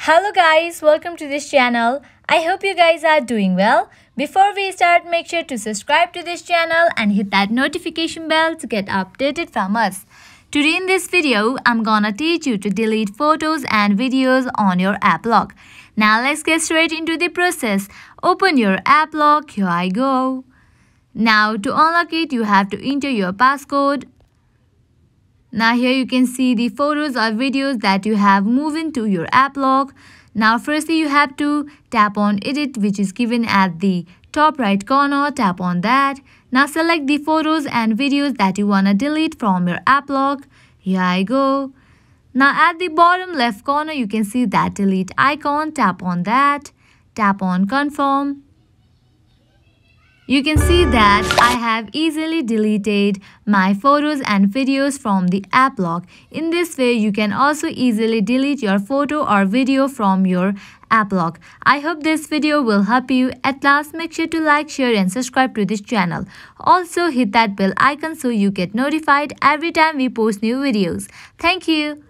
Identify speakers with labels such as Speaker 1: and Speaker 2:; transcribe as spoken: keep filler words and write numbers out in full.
Speaker 1: Hello guys, welcome to this channel. I hope you guys are doing well. Before we start, make sure to subscribe to this channel and hit that notification bell to get updated from us. Today in this video, I'm gonna teach you to delete photos and videos on your AppLock. Now let's get straight into the process. Open your AppLock, here I go. Now to unlock it, you have to enter your passcode. Now here you can see the photos or videos that you have moved into your AppLock. Now firstly you have to tap on edit, which is given at the top right corner. Tap on that. Now select the photos and videos that you want to delete from your AppLock. Here I go. Now at the bottom left corner you can see that delete icon. Tap on that. Tap on confirm. You can see that I have easily deleted my photos and videos from the AppLock. In this way, you can also easily delete your photo or video from your AppLock. I hope this video will help you. At last, make sure to like, share and subscribe to this channel. Also, hit that bell icon so you get notified every time we post new videos. Thank you.